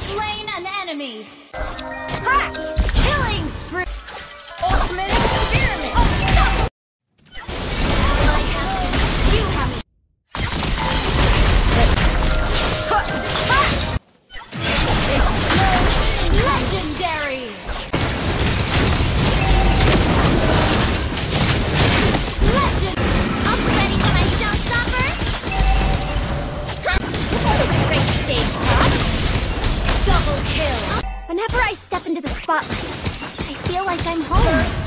slain an enemy. Ha! Killing spree. Ultimate experiment. You have. Legendary. Legend. I'm ready for my showstopper. Great stage prop. Double kill. Whenever I step into the spotlight, I feel like I'm home.